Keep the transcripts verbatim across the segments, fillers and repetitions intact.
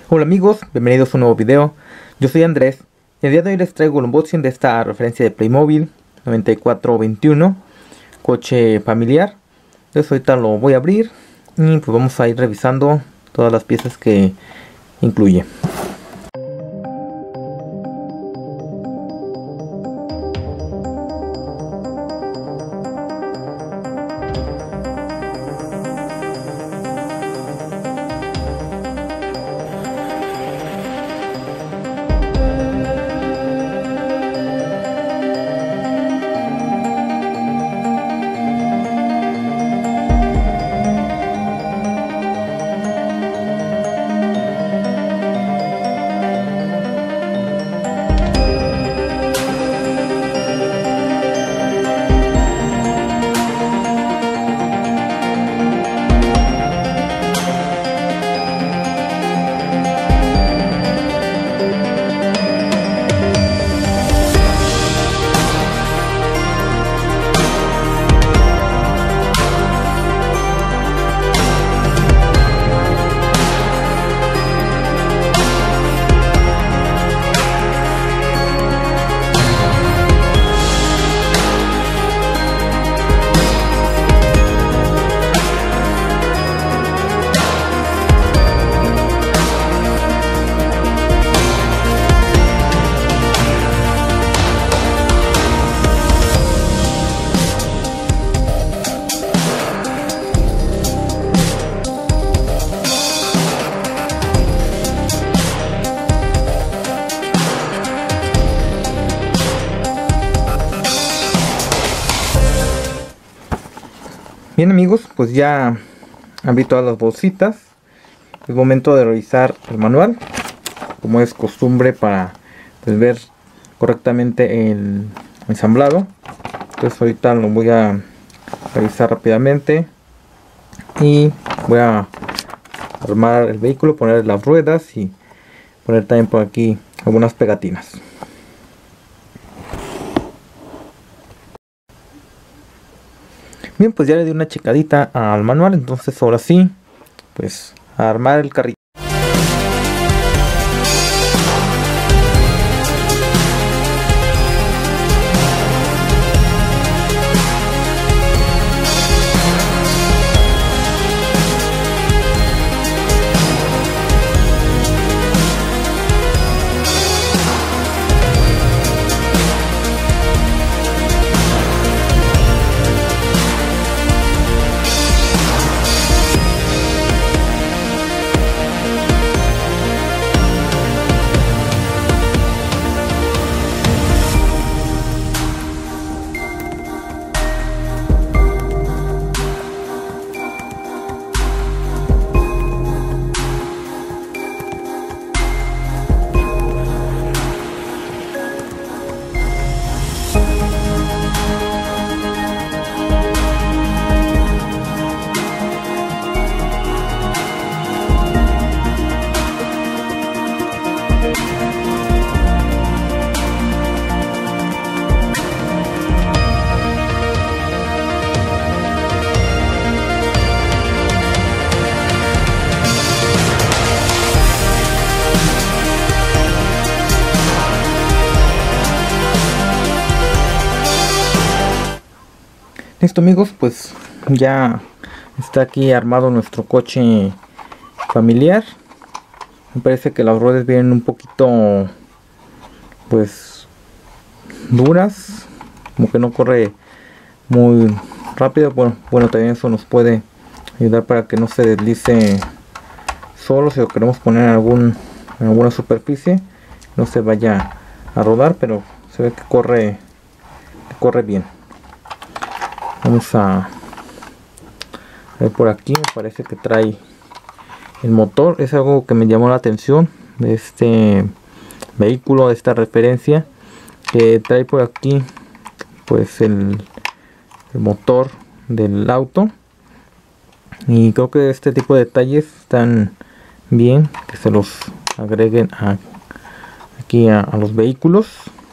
Hola amigos, bienvenidos a un nuevo video. Yo soy Andrés y el día de hoy les traigo el unboxing de esta referencia de Playmobil noventa y cuatro veintiuno, coche familiar. Entonces ahorita lo voy a abrir y pues vamos a ir revisando todas las piezas que incluye. Bien amigos, pues ya abrí todas las bolsitas. Es momento de revisar el manual, como es costumbre, para pues, ver correctamente el ensamblado. Entonces ahorita lo voy a revisar rápidamente y voy a armar el vehículo, poner las ruedas y poner también por aquí algunas pegatinas. Bien, pues ya le di una checadita al manual, entonces ahora sí, pues a armar el carrito. Listo amigos, pues ya está aquí armado nuestro coche familiar. Me parece que las ruedas vienen un poquito pues duras, como que no corre muy rápido. Bueno, bueno también eso nos puede ayudar para que no se deslice solo si lo queremos poner en, algún, en alguna superficie, no se vaya a rodar, pero se ve que corre, que corre bien. Vamos a ver por aquí, me parece que trae el motor. Es algo que me llamó la atención de este vehículo, de esta referencia, que trae por aquí pues el, el motor del auto. Y creo que este tipo de detalles están bien, que se los agreguen a, aquí a, a los vehículos.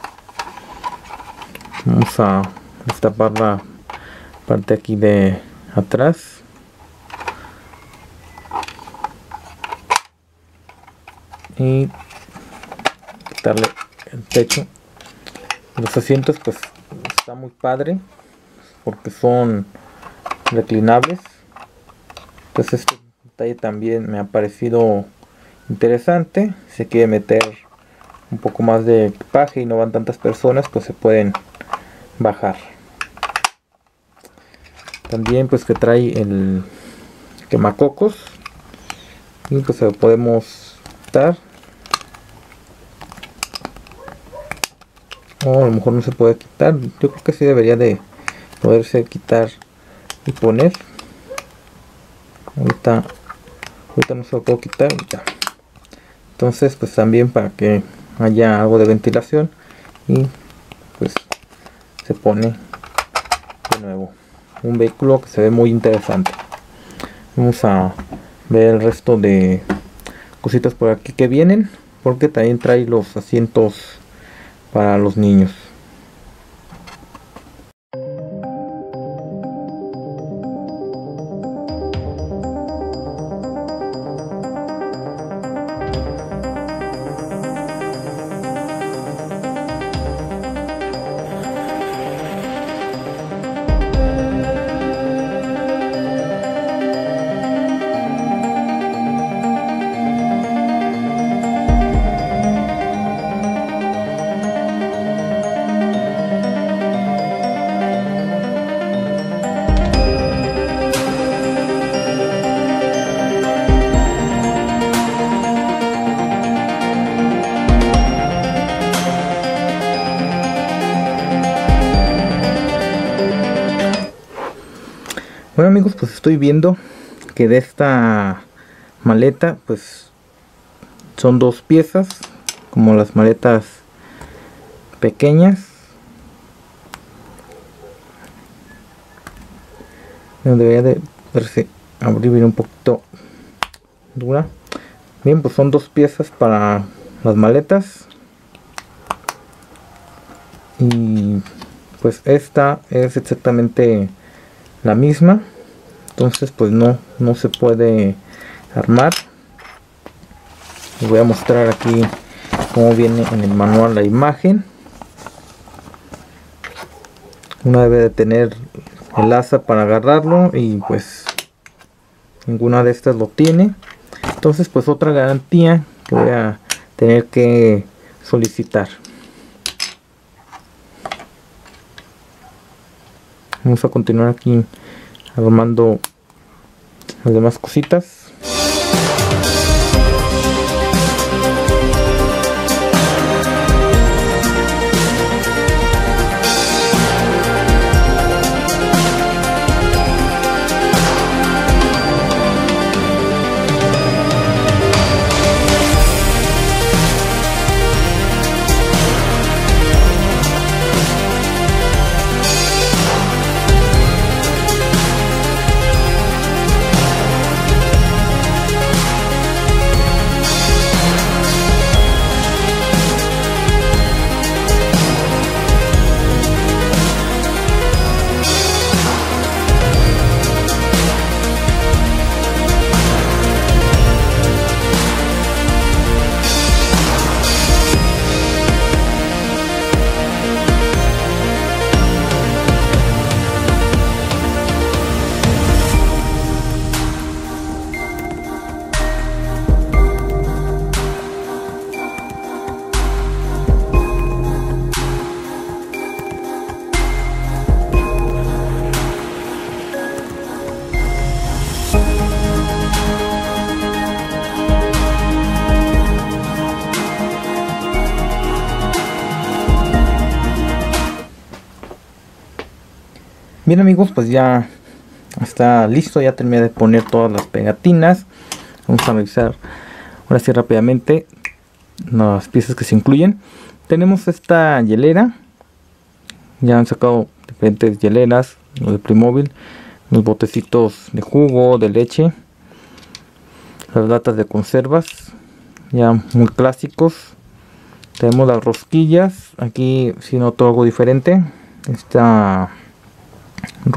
Vamos a destapar la parte aquí de atrás. y quitarle el techo. Los asientos pues está muy padre porque son reclinables. Entonces este detalle también me ha parecido interesante. Si se quiere meter un poco más de equipaje y no van tantas personas, pues se pueden bajar. También pues que trae el quemacocos y pues lo podemos quitar, o a lo mejor no se puede quitar. Yo creo que sí debería de poderse quitar y poner. Ahorita, ahorita no se lo puedo quitar ya. Entonces pues también para que haya algo de ventilación y pues se pone de nuevo. Un vehículo que se ve muy interesante. Vamos a ver el resto de cositas por aquí que vienen, porque también trae los asientos para los niños. Bueno amigos, pues estoy viendo que de esta maleta pues son dos piezas, como las maletas pequeñas. Debería de verse abrir bien un poquito dura. Bien, pues son dos piezas para las maletas. Y pues esta es exactamente la misma, entonces pues no no se puede armar. Les voy a mostrar aquí cómo viene en el manual la imagen. Uno debe de tener el asa para agarrarlo y pues ninguna de estas lo tiene. Entonces pues otra garantía que voy a tener que solicitar. Vamos a continuar aquí armando las demás cositas. Bien amigos, pues ya está listo, ya terminé de poner todas las pegatinas. Vamos a revisar ahora sí rápidamente las piezas que se incluyen. Tenemos esta hielera, ya han sacado diferentes hieleras, los de Playmobil, los botecitos de jugo, de leche, las latas de conservas, ya muy clásicos. Tenemos las rosquillas, aquí si noto algo diferente, esta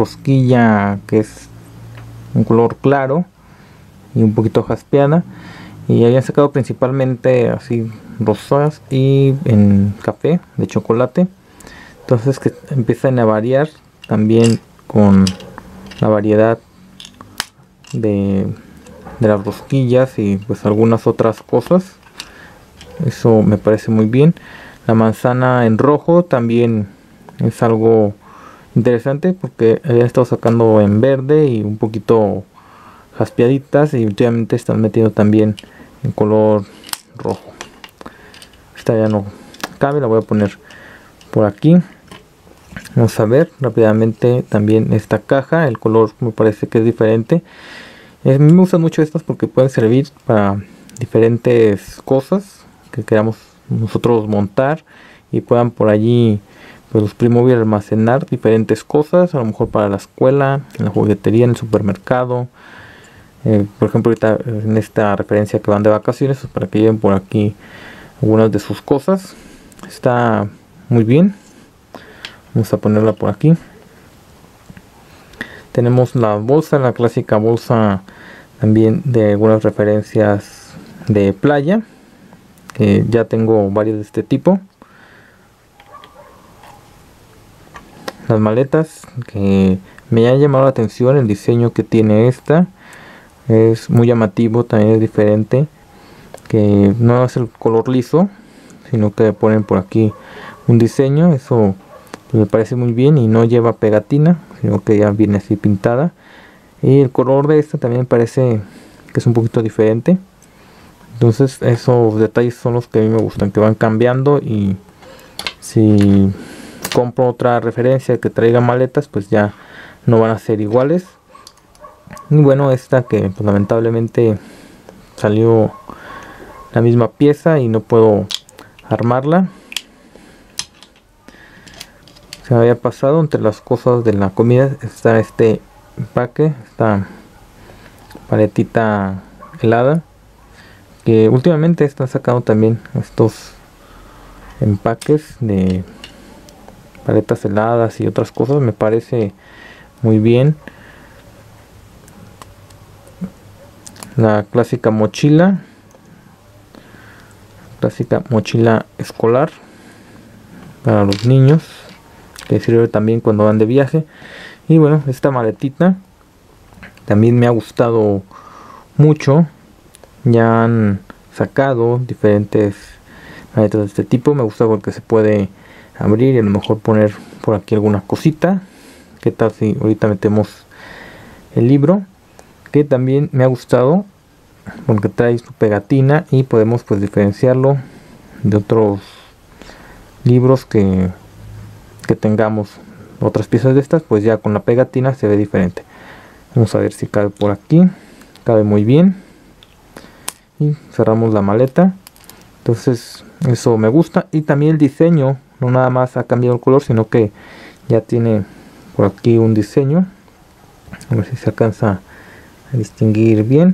rosquilla que es un color claro y un poquito jaspeada, y habían sacado principalmente así rosas y en café de chocolate. Entonces que empiezan a variar también con la variedad de, de las rosquillas y pues algunas otras cosas. Eso me parece muy bien. La manzana en rojo también es algo interesante porque había estado sacando en verde y un poquito jaspeaditas, y últimamente están metiendo también en color rojo. Esta ya no cabe, la voy a poner por aquí. Vamos a ver rápidamente también esta caja. El color me parece que es diferente. A mí me gustan mucho estas porque pueden servir para diferentes cosas que queramos nosotros montar y puedan por allí pues los Playmobil almacenar diferentes cosas, a lo mejor para la escuela, en la juguetería, en el supermercado. Eh, por ejemplo, ahorita en esta referencia que van de vacaciones, pues para que lleven por aquí algunas de sus cosas. Está muy bien. Vamos a ponerla por aquí. Tenemos la bolsa, la clásica bolsa también de algunas referencias de playa, que ya tengo varios de este tipo. Las maletas, que me ha llamado la atención el diseño que tiene esta. Es muy llamativo, también es diferente, que no es el color liso, sino que ponen por aquí un diseño. Eso me parece muy bien y no lleva pegatina, sino que ya viene así pintada. Y el color de esta también me parece que es un poquito diferente. Entonces esos detalles son los que a mí me gustan, que van cambiando, y si compro otra referencia que traiga maletas, pues ya no van a ser iguales. Y bueno, esta que pues, lamentablemente salió la misma pieza y no puedo armarla. Se me había pasado, entre las cosas de la comida está este empaque, esta paletita helada, que últimamente están sacando también estos empaques de paletas heladas y otras cosas. Me parece muy bien. La clásica mochila, clásica mochila escolar para los niños, que sirve también cuando van de viaje. Y bueno, esta maletita también me ha gustado mucho. Ya han sacado diferentes maletas de este tipo. Me gusta porque se puede abrir y a lo mejor poner por aquí alguna cosita. ¿Qué tal si ahorita metemos el libro? Que también me ha gustado porque trae su pegatina y podemos pues diferenciarlo de otros libros que, que tengamos. Otras piezas de estas, pues ya con la pegatina se ve diferente. Vamos a ver si cabe por aquí. Cabe muy bien. Y cerramos la maleta. Entonces eso me gusta. Y también el diseño, no nada más ha cambiado el color, sino que ya tiene por aquí un diseño. A ver si se alcanza a distinguir bien.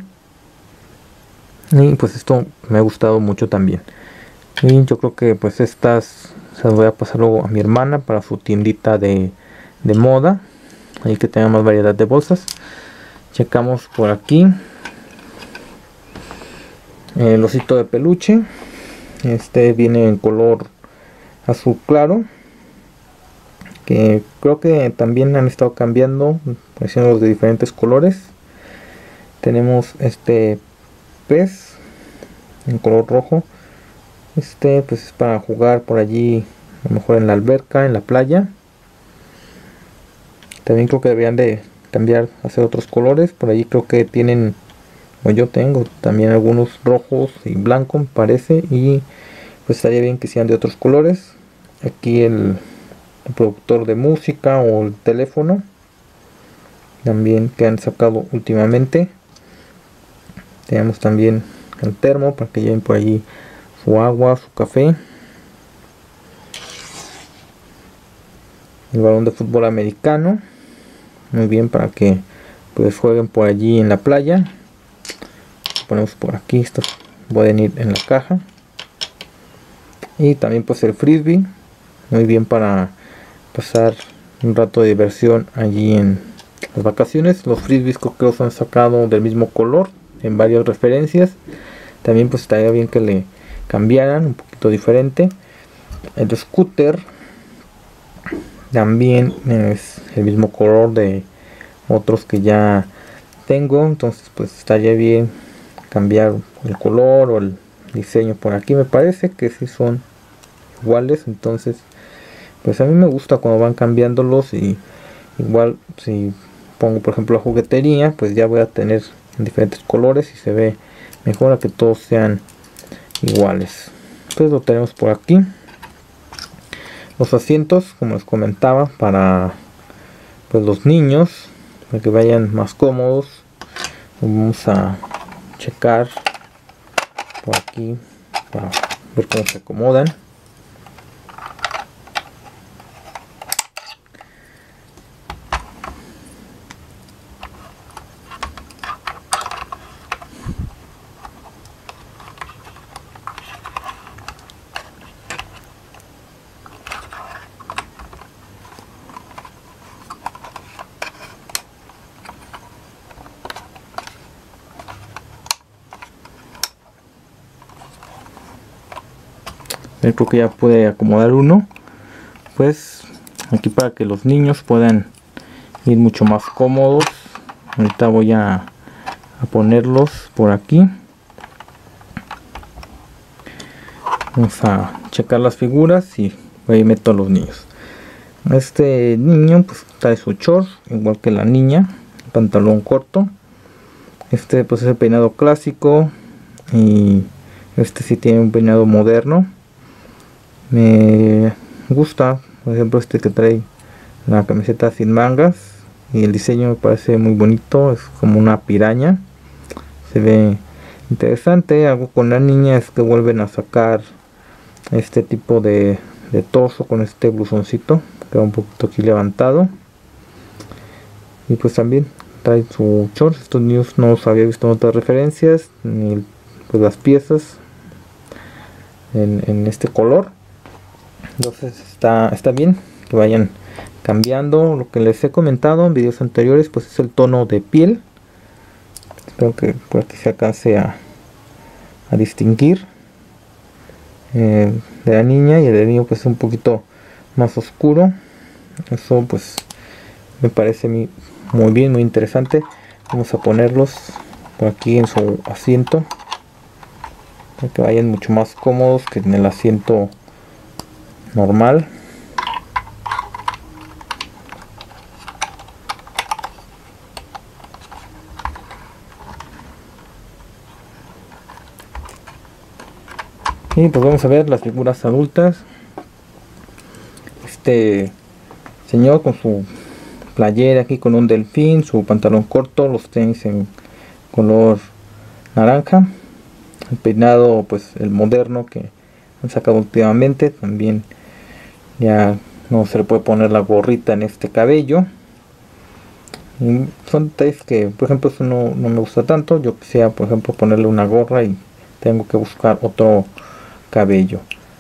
Y pues esto me ha gustado mucho también. Y yo creo que pues estas se las voy a pasar luego a mi hermana para su tiendita de, de moda, ahí que tenga más variedad de bolsas. Checamos por aquí el osito de peluche. Este viene en color azul claro, que creo que también han estado cambiando, haciendo los de diferentes colores. Tenemos este pez en color rojo. Este pues es para jugar por allí, a lo mejor en la alberca, en la playa. También creo que deberían de cambiar, hacer otros colores. Por allí creo que tienen, o yo tengo también algunos rojos y blanco me parece, y pues estaría bien que sean de otros colores. Aquí el reproductor de música o el teléfono también que han sacado últimamente. Tenemos también el termo para que lleven por allí su agua, su café. El balón de fútbol americano, muy bien, para que pues jueguen por allí en la playa. Ponemos por aquí, estos pueden ir en la caja. Y también pues el frisbee, muy bien para pasar un rato de diversión allí en las vacaciones. Los frisbees creo que los han sacado del mismo color en varias referencias. también pues estaría bien que le cambiaran un poquito diferente. El scooter también es el mismo color de otros que ya tengo, entonces pues estaría bien cambiar el color o el diseño por aquí. Me parece que sí son iguales, entonces pues a mí me gusta cuando van cambiándolos. Y igual si pongo por ejemplo la juguetería, pues ya voy a tener diferentes colores y se ve mejor a que todos sean iguales. Entonces lo tenemos por aquí. Los asientos, como les comentaba, para pues los niños, para que vayan más cómodos. Vamos a checar por aquí para ver cómo se acomodan. Creo que ya puede acomodar uno, pues aquí para que los niños puedan ir mucho más cómodos. Ahorita voy a, a ponerlos por aquí. Vamos a checar las figuras y ahí meto a los niños. Este niño pues trae su short, igual que la niña, pantalón corto. Este pues es el peinado clásico y este sí tiene un peinado moderno. Me gusta, por ejemplo, este que trae la camiseta sin mangas y el diseño me parece muy bonito, es como una piraña, se ve interesante. Algo con la niña es que vuelven a sacar este tipo de, de torso con este blusoncito, queda un poquito aquí levantado, y pues también trae su short. Estos niños no los había visto en otras referencias, ni pues las piezas en, en este color. Entonces está, está bien que vayan cambiando. Lo que les he comentado en videos anteriores pues es el tono de piel. Espero que por aquí se alcance a, a distinguir. Eh, de la niña y el del niño pues es un poquito más oscuro. Eso pues me parece muy, muy bien, muy interesante. Vamos a ponerlos por aquí en su asiento para que vayan mucho más cómodos que en el asiento normal. Y pues vamos a ver las figuras adultas. Este señor con su playera aquí con un delfín, su pantalón corto, los tenis en color naranja, el peinado pues el moderno que han sacado últimamente. También ya no se le puede poner la gorrita en este cabello. Y son detalles que por ejemplo eso no, no me gusta tanto. Yo quisiera por ejemplo ponerle una gorra y tengo que buscar otro cabello.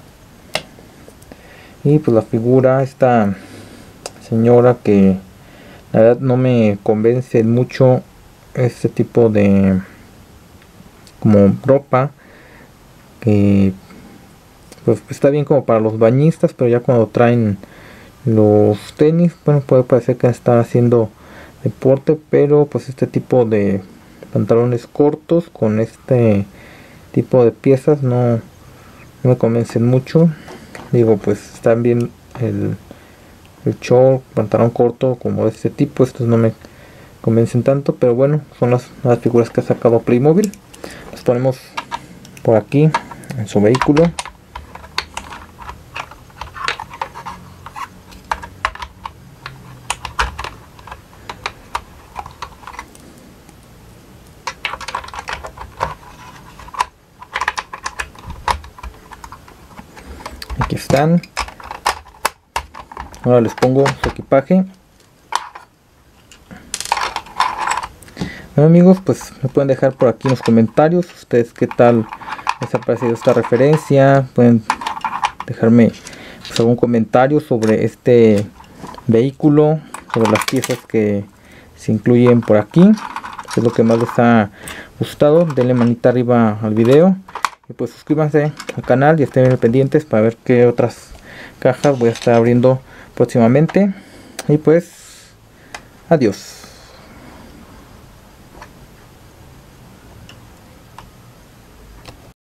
Y pues la figura, esta señora que la verdad no me convence mucho este tipo de como ropa, que pues está bien como para los bañistas, pero ya cuando traen los tenis, bueno, puede parecer que están haciendo deporte. Pero pues este tipo de pantalones cortos con este tipo de piezas no, no me convencen mucho. Digo, pues están bien el, el short, pantalón corto como de este tipo, estos no me convencen tanto, pero bueno, son las, las figuras que ha sacado Playmobil. Las ponemos por aquí en su vehículo. Aquí están. Ahora les pongo su equipaje. Bueno amigos, pues me pueden dejar por aquí en los comentarios ustedes qué tal les ha parecido esta referencia. Pueden dejarme pues algún comentario sobre este vehículo, sobre las piezas que se incluyen por aquí. qué es lo que más les ha gustado. Denle manita arriba al video y pues suscríbanse al canal y estén pendientes para ver qué otras cajas voy a estar abriendo próximamente. Y pues adiós.